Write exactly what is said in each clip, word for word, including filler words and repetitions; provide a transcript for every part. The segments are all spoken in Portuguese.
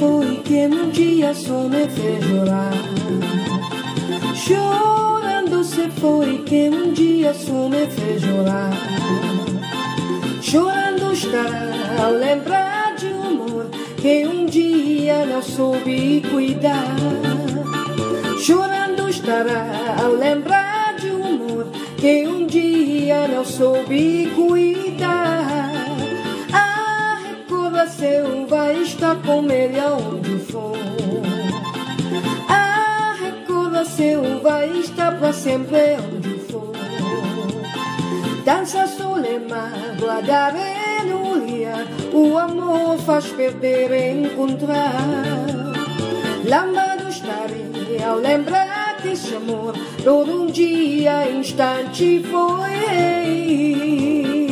foi que um dia só me fez chorar. Chorando se foi que um dia só me fez chorar. Chorando estará ao lembrar de um amor que um dia não soube cuidar. Chorando estará ao lembrar de um amor que um dia não soube cuidar. A recordação vai estar com ele aonde for. A recordação vai estar para sempre onde for. Dança solema, guardare no olhar, o amor faz perder e encontrar. Lambada estaria ao lembrar que esse amor por um dia, instante foi.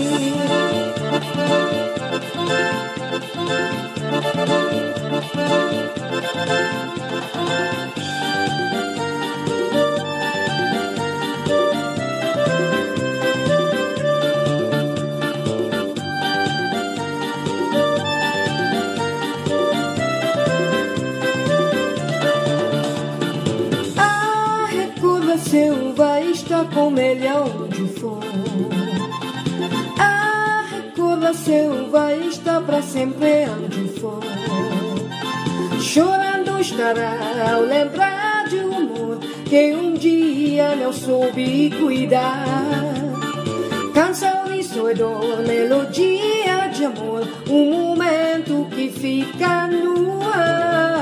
Vai estar com ele aonde for. A recordação vai estar para sempre onde for. Chorando estará ao lembrar de um amor que um dia não soube cuidar. Canção de sua dor, melodia de amor, um momento que fica no ar.